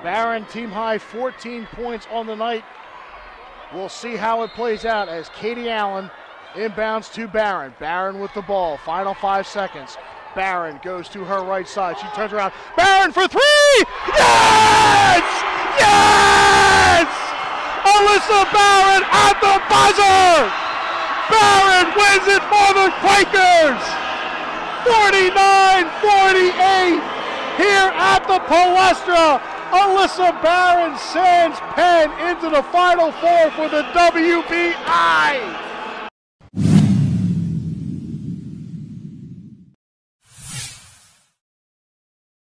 Baron, team high 14 points on the night. We'll see how it plays out as Katie Allen inbounds to Baron. Baron with the ball, final 5 seconds. Baron goes to her right side. She turns around. Baron for three! Yes! Yes! Alyssa Baron at the buzzer! Baron wins it for the Quakers! 49-48 here at the Palestra. Alyssa Baron sends Penn into the Final Four for the WBI.